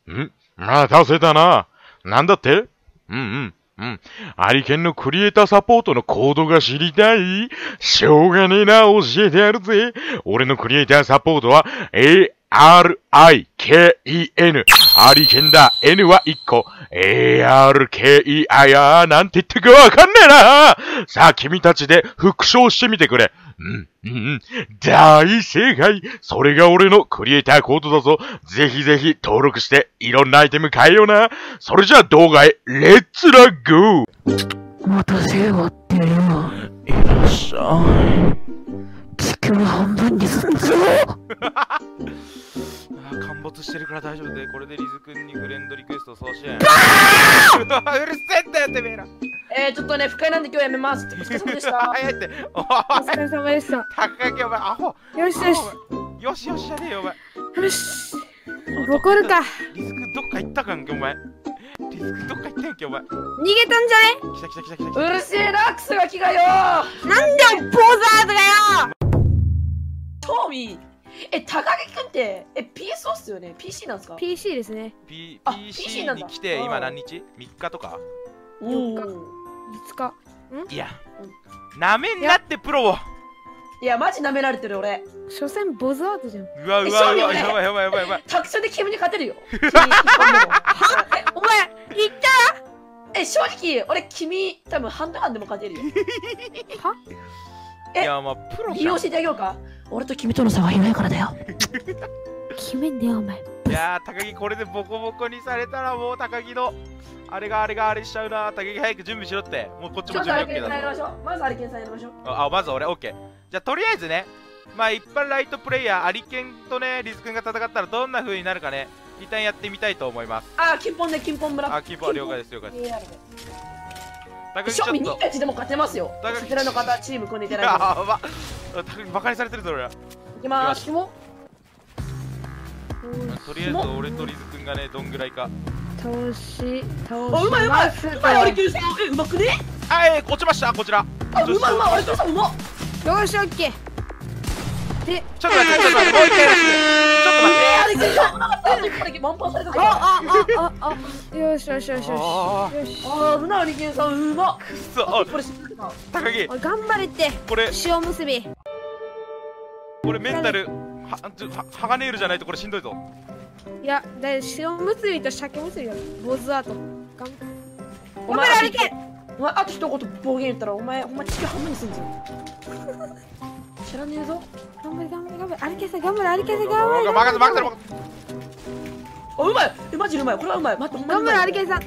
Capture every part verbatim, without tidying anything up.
んまあ、出せたな。なんだって？うんうん。うん。アリケンのクリエイターサポートのコードが知りたい？しょうがねえな、教えてやるぜ。俺のクリエイターサポートは エーアールアイケーイーエヌ。アリケンだ。N はいっこ。エーアールケーイーアイ やーなんて言ってるかわかんねえな。さあ、君たちで復唱してみてくれ。うん、うん、うん。大正解。それが俺のクリエイターコードだぞ。ぜひぜひ登録していろんなアイテム買えよな。それじゃあ動画へ、レッツラゴー。 待たせよってよ。 いらっしゃい。 地球半分にすんぞ。 陥没してるから大丈夫で、これでリズ君にフレンドリクエスト送信。うるせえんだよてめえら。 えー、ちょっとね、不快なんで今日やめます。お疲れ様でした。 早いって。おお疲れ様でした。 高木お前アホ。 よしよし。 よしよしじゃねえよお前。 よし。怒るか。 リズ君どっか行ったかんけお前。リズ君どっか行ったんけお前。逃げたんじゃね？ 来た来た来た来た。 うるせえな、クソガキがよ。 なんでポーザーズがよ。 トミー。え、高木くんって、え、ピーエスオー っすよね？ ピーシー なんですか？ ピーシー ですね。 P、 あピーシーピーシー なんだに来て今何日？ みっかとか？ おお。 いつか。 いや、なめんなってプロを。 いや、マジ舐められてる俺。 所詮ボズアートじゃん。 うわうわうわ、やばいやばいやばいやばい。 タクションで君に勝てるよ。 は？お前、言った？ え、正直、俺君、多分ハンドガンでも勝てるよ。 は？ え、 いや、まあ、プロ理由教えてあげようか。俺と君との差は広いからだよ。 決めんだよ、お前。 いやー、高木これでボコボコにされたらもう高木のあれがあれがあれしちゃうな。高木早く準備しろって。もうこっちちょっとあも準備れ OK だぞ。 さんやりましょう。まずあれけんさんやりましょう。 あ、まず俺 OK。じゃあとりあえずね、まあ一般ライトプレイヤー、アリケンとね、リズ君が戦ったらどんな風になるかね、一旦やってみたいと思います。 あ、金本で金本村。 あ、金本了解です、了解です。高木ちょっ正味と。 にたちでも勝てますよ。 高木そちらの方、チーム組んでいただいて。 やば。高木バカにされてるぞ俺ら。 いきまーす。紐とりあえず俺とリズ君がね、どんぐらいか。 倒し、倒し。 あ、うまいうまい。うまい、あれけんさん。え、うまくね？ はい、落ちました、こちら。 あ、うまいうまい、あれけんさんうまっ。 よし、オッケー。で、 ちょっと待って、ちょっと待って、もう一回やらせて。ちょっと待って。 あれけんさんうまかった。あれけん満帆されたから。 あ、あ、あ、あ、よしよしよしよし。 あよし。 あー、うなあれけんさんうまっ。 くそ、おいこれ知ってた。 高木、 おい、頑張れって。 これ、 塩結び。 これメンタル、は、ちょは、ハガネイルじゃないとこれしんどいぞ。 いや、だ塩結びと鮭結びがボズアート。頑張お前、 あれけん。 お前、あと一言暴言言ったら、お前、お前地球半分にすんぞ。知らねえぞ。 頑張れ頑張れ頑張れ。あれけさ頑張れあれけさ頑張れ。 任せ任せ任せ。 あ、うまい。え、マジでうまい。これはうまい。待って、ほんまに頑張うまい。 れあれけさん。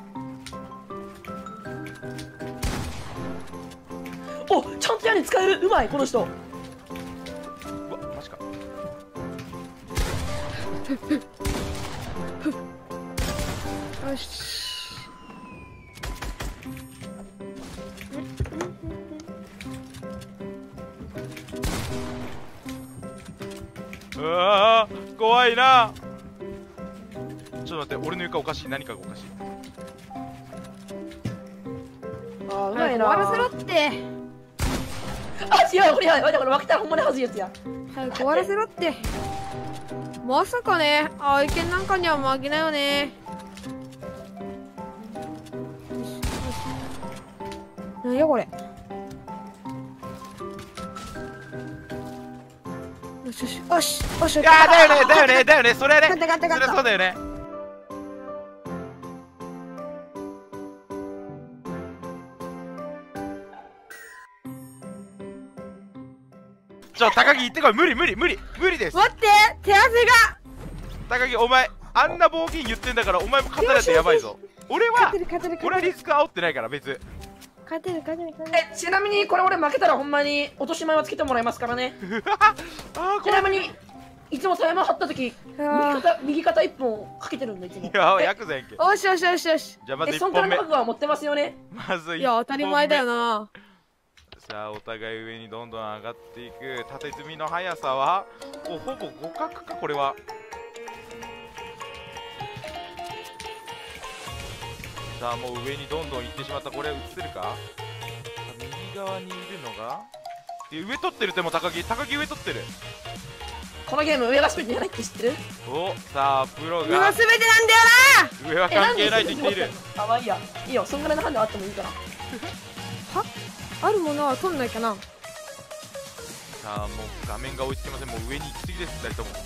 お、ちゃんと屋根使える。うまい、この人。 うわ、マジか。 よし。 うわー、怖いな。ちょっと待って、俺の床おかしい。何かがおかしい。 あー、うまいな。 終わらせろって。 あ、違う、これやばい。これ負けたらほんまにはずいやつや。 早く終わらせろって。まさかね、愛犬なんかには負けないよね。なんやこれ。よしよしよしよし。 いやー、だよね、だよね、だよね、それね。 勝った勝った勝ったそれそうだよね。ちょ、高木行ってこい。無理無理無理無理です。 待って、手汗が。 高木、お前あんな暴言言ってんだから、お前も勝たれてやばいぞ。俺は勝てる勝てる俺は勝てるリスク煽ってないから別。 勝てる勝てる勝てる。 え、ちなみにこれ俺負けたらほんまに落とし前はつけてもらいますからね。 あー、 ちなみにいつもタイマー張った時右あ肩右肩一本かけてるんでいつも。 いや、ヤクザやんけ。 ーよしよしよしよし。 じゃあまずえ、 1 そんくら本目。 いの覚悟は持ってますよね。 まずいっぽんめ。 いや当たり前だよな。 さあ、お互い上にどんどん上がっていく。縦積みの速さはおほぼ互角か、これは。さあ、もう上にどんどん行ってしまった。これ映せるか。さあ、右側にいるのがで、上取ってる。でも高木高木上取ってる。 このゲーム上が全てじゃないって知ってる？ お、さあプロ上はが全てなんだよ上は関係ないと言っている。 あ、まあいいや。いいよ、そんぐらいの判断あってもいいから。 な。はあるものは取んないかな。 さあもう画面が追いつけません。もう上に行き過ぎですふたりとも。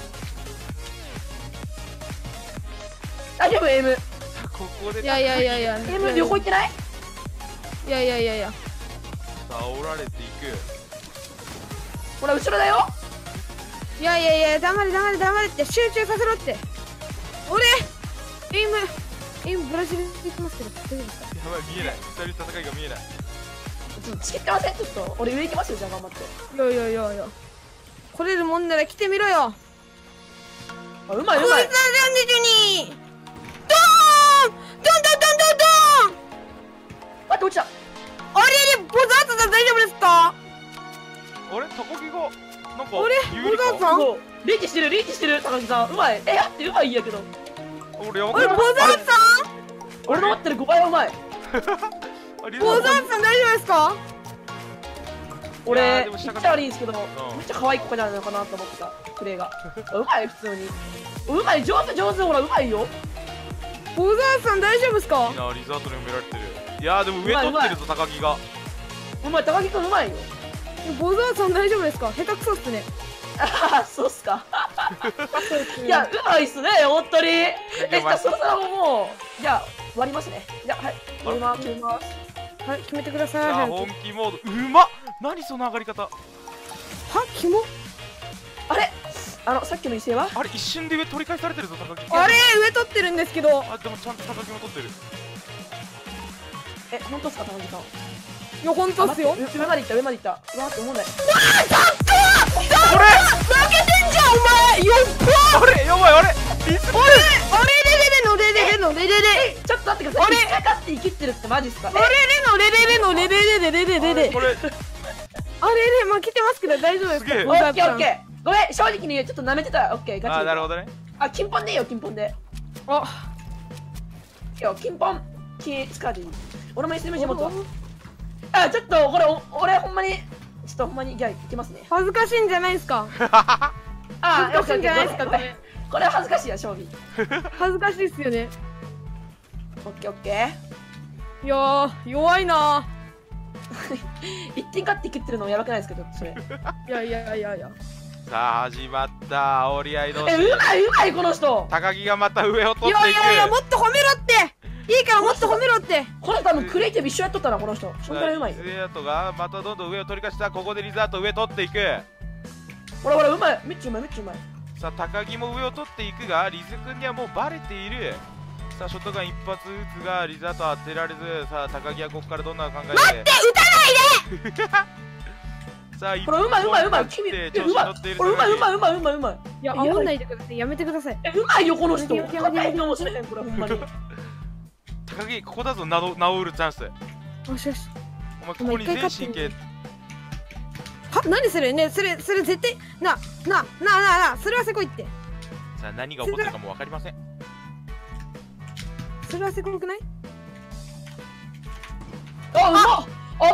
大丈夫、エイム。 さあここでいやいやいやいや。 エイム旅行行ってない？ いやいやいやいや。 さあ煽られていく。 ほら、後ろだよ。 いやいやいや、黙れ黙れ黙れって集中させろって。俺エイムエイムブラジル行きますけど大丈夫ですか？ やばい、見えない。ふたりの戦いが見えない。 ちょっとチケってません？ちょっと俺上行きますよ、じゃあ頑張って。 いやいやいやいや。来れるもんなら来てみろよ。 あ、うまいうこいつはまい。 さんじゅうにドーンドンドンドンドンドン。 待って、落ちた。 あれれ、ボザートさん大丈夫ですか？ あれ、高木がなんかあれ有利か。 ボザーさんそうリーチしてる、リーチしてる、高木さん。うまい。え、やってうまいんやけど。 あれ、 俺やばくない？ ボザーさ俺の持ってるごばいうまい。 あリんズムボザーさん大丈夫ですか？ いやー俺、 でも下が言っちゃ悪いんですけど、めっんちゃ可愛い子じゃないのかなと思ってた、プレイが。うまい、普通に。うまい、上手、上手、ほら、うまいよ。 ボザーさん大丈夫ですか？ いいな、リザートに埋められてる。いやーでも上取ってるぞ高木が。 うまい、高木くんうまいよ。 ボザーさん大丈夫ですか？下手くそっすね。 ああ、そうっすか。いや、うまいっすね、本当に。え、じゃあ、そろそろもう、じゃあ、終わりますね。じゃあ、はい、決めます、決めます。 はい、決めてください。 さあ早く本気モード。うまっ。何その上がり方。 は、キモ。 あれあの、さっきの異性はあれ一瞬で上取り返されてるぞ高木。 あれ、上取ってるんですけど。 あでもちゃんと高木も取ってる。 え、本当っすか、高木さん。 いや、本当っすよ。 あ待って上まで行った、上まで行った。うわーって思うんだよ。 これ負けてんじゃん、お前。よっぽあれやばいあれリスク。 あれ、あれれれれのれれれのれれれ。 ちょっと待ってください。あれかかって生きってるってマジっすか？ あれれのれれれのれれれれれれれれ。 これあれれ負けてますけど大丈夫ですか？ すげえオッケーオッケー。ごめん、正直に言う、ちょっと舐めてた。オッケー、ガチで。 あなるほどね。 あ、金ポンでいいよ、金ポンで。 あ、 いいよ、金ポン。金使うでいい。俺も エスエムジー 持つわ。あ、ちょっと、これ、お俺ほんまに、ちょっとほんまに、じゃあ、いきますね。 恥ずかしいんじゃないですか？ あ恥ずかしいんじゃないですか？これ。 これは恥ずかしいや、勝利。 恥ずかしいっすよね。 オッケーオッケいやー、弱いなー。一点勝って切ってるのもやばくないですけど、それ。 ー。いやいやいやいや。 さあ始まった煽り合い同え、 士。 うまいうまい、この人。 高木がまた上を取いっていく。 やいやいや、もっと褒めろって。いいからもっと褒めろって。 これ多分クリエイティブ一緒やっとったな、この人。そんぐらいうまいリ。ザートがまたどんどん上を取り返した。ここでリザート上取っていく。 ほらほら、うまい。めっちゃうまい、めっちゃうまい。 さあ高木も上を取っていくがリズ君にはもうバレている。さあショットガン一発撃つがリザートは当てられず、さあ高木はここからどんな考えで待って、撃たないで。 さあ一ほら、うまいうまいうまい。 本君、 でえうまい調子に乗ってい。るこれうまいうまい。 いうまいうまいうまい。 いや、煽んないでください。やめてください。 え、うまいよ、この人。 やめてやめてやめてかもしれへん、これほんまに。 高木ここだぞなど治るチャンス。 よしよし。 お前ここに全神経。 は、何それね、それ、それ絶対、な、な、な、な、な、それはせこいって。 さあ何が起こってるかも分かりません。 それはせこくない？ あ、うまっ。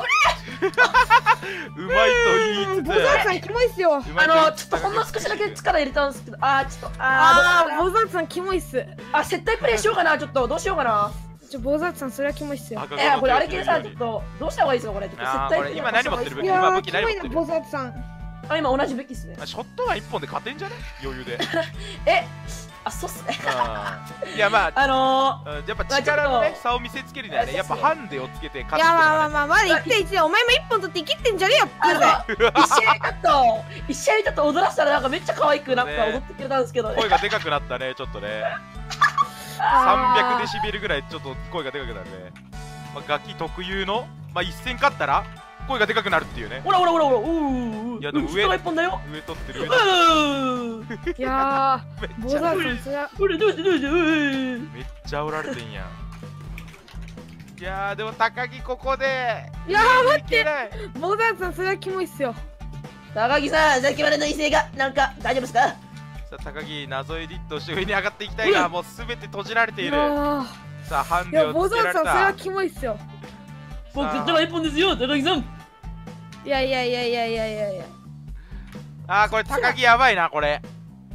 うまいと言いつつボザーさんキモいっすよ。 うまいと言いつつあの、ちょっとほんの少しだけ力入れたんですけど、あー、ちょっと、 あー、 あー、 ボザーさんキモいっす。 あ、接待プレイしようかな、ちょっと、どうしようかな。 ちょ、ボザーさんそれはキモいっすよ。 赤えー、これ、あれ系系さ、ちょっと、どうした方がいいですか、これ。ちょっと接あー待プレイ。 これ今何持ってる武器いやー、 今武器キモいな、 何持ってるボザーさん。 あ、今同じ武器っすね。 ショットガン一本で勝てんじゃね余裕で。 え、あ、そうっすね。 うんいやまああのうんやっぱ力のまあちょっとね差を見せつけるにはねやっぱハンデをつけてい勝つや、まあまああまあ、まだいってんいちで、お前も一本取って生きってんじゃねえよ、 ー、あプーの、一試合ちょっと、一試合ちょっと踊らせたらなんかめっちゃ可愛くなんかね踊ってくれたんですけどね。 声がでかくなったねちょっとねさんびゃくデシベルぐらいちょっと声がでかくなるね、まあ、楽器特有のまあ一戦勝ったら声がでかくなるっていうね。 ほらほらほらほら、うーうー。 いやでも上下が一本だよ。 上取ってる上う取ー。 いやー、 ってるめっちゃボザーさんそれは、 ほら、どうしてどうして、うー。 めっちゃ煽られてんやん。いやーでも高木ここでいやー、待って、 いけない。 ボザーさんそれはキモいっすよ。 高木さん、さっきまでの異性が、なんか、大丈夫ですか？ さあ高木謎エディットして上に上がっていきたいがもうすべて閉じられている。 いやー、 さあハンいや、 デをつけられボザーさんそれはた。 キモいっすよ。 僕、絶対一本ですよ、高木さん。 いやいやいやいやいやいやいや。 あーこれ高木やばいなこれ。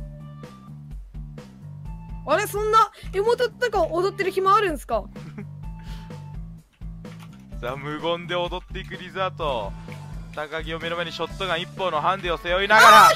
あれそんな妹とか踊ってる暇あるんすか？ さあ無言で踊っていくリザート。高木を目の前にショットガン一本のハンデを背負いながら。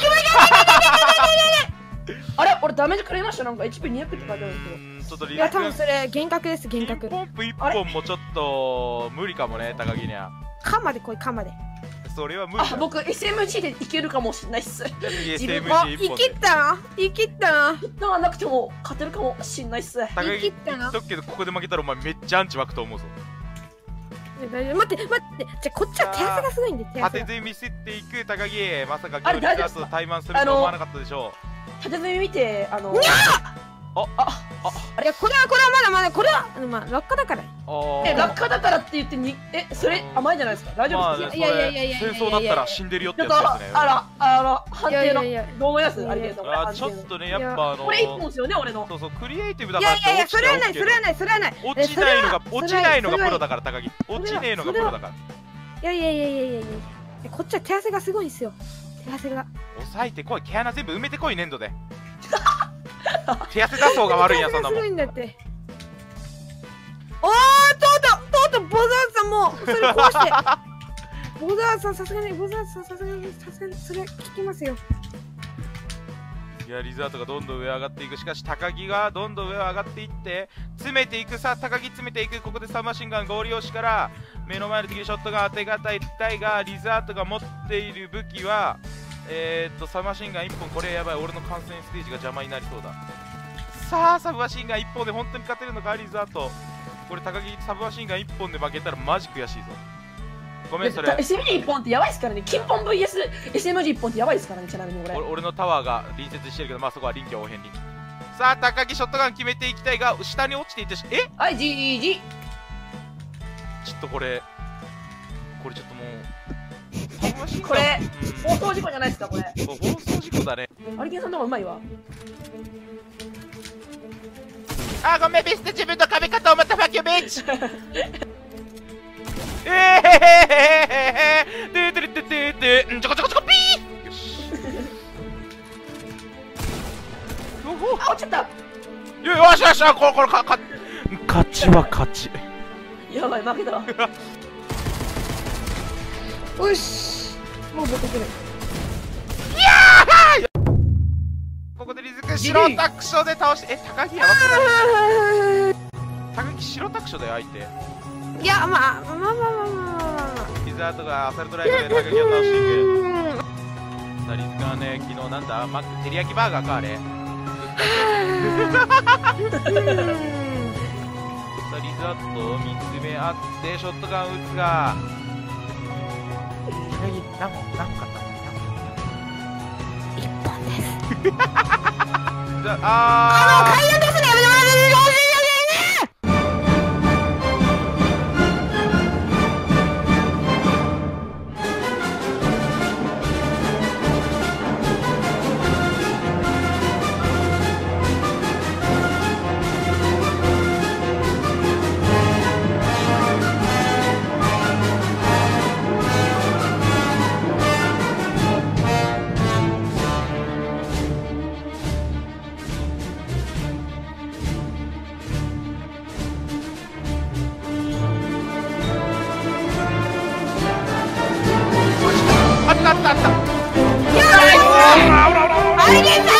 あれ俺ダメージ食らいました。なんか エイチピーにひゃく って書いてあるんですけど。 うーんちょっとリいや多分それ幻覚です幻ピン覚。 ポンプ一本もちょっと無理かもね高木には。 カまで来いカまで。 それは無理だ。 あ僕 エスエムジー でいけるかもしれないっす。 次自分エスエムジーあ一本で。 生きったな生きったな。 ヒットがなくても勝てるかもしれないっす。 高木言生きったなっとくけどここで負けたらお前めっちゃアンチ湧くと思うぞ。 いや大丈夫待って待ってじゃあこっちは手汗がすごいんで手汗が。 当てずに見せていく高木。まさかあれ今日リザー大丈夫ですかトと対マンすると思わなかったでしょ縦積み見てあのう。ああいやこれはこれはまだまだこれはあのまあ落下だから。 あーえ落下だからって言ってにえそれ甘いじゃないですか。大丈まあ夫ですか。 いやいやいやいやいやいや戦争だったら死んでるよってちょっとやつですね。 あらあら判いやい定のやいやどう思いますあれけどあーちょっとねやっぱあのこれ一本ですよね俺の。 そうそうクリエイティブだいからやいやいやそれはないそれはいないそれはない。 落ちないのがえそれは落ちないのがそれはプロだから高木。落ちねえのがプロだから。 いやいやいやいやいやいやこっちは手汗がすごいんですよ。手汗が。 抑えてこい。毛穴全部埋めてこい粘土で。手汗出そうが悪いんやそんなもん。 すごいんだって。おーとうとうとうとうボザーズさんもうそれ壊してボザーズさんさすがにボザーズさんさすがにさすがにそれ聞きますよ。 いやリザートがどんどん上上がっていく。しかし高木がどんどん上上がっていって詰めていく。さあ高木詰めていく。ここでサブマシンガン合流しから目の前の敵にショットが当てがたいがリザートが持っている武器はえー、っとサブマシンガンいっぽん。これやばい。俺の観戦ステージが邪魔になりそうだ。さあサブマシンガンいっぽんで本当に勝てるのかリザート。これ高木サブマシンガンいっぽんで負けたらマジ悔しいぞ。ごめんそれエスエムジー 一本ってやばいっすからね。金本 ブイエス エスエムジー 一本ってやばいっすからね。ちなみに俺俺俺のタワーが隣接してるけどまあそこは臨機応変に。さあ高木ショットガン決めていきたいが下に落ちていってしえはい ジージーちょっとこれこれちょっともうサブマシンガンこれうん放送事故じゃないですかこれ。 そう放送事故だね。 アリケンさんの方がうまいわ。 あーごめんミスって自分の壁かと思ったファキュービッチえーへへへへででででででんちょこちょこちょこピーよしおほあ落ちちゃった。 よしよしよしこれこれかか勝ちは勝ちやばい負けたわ。 よしもう出てくる。 ここでリズク白タクショで倒してえ高木やばくない高木白タクショだよ相手。 いやまあまあまあまあまあまあまあリザートがアサルトライフで高木を倒していく。さあリズクはね昨日なんだマック照り焼きバーガーかあれ。さあリザートを見つめ合ってショットガンを撃つが高木何本何本勝った一本です。 じゃああー階段出すのやめてもらっていいかもしれないね。 あったあったあったアリケンさん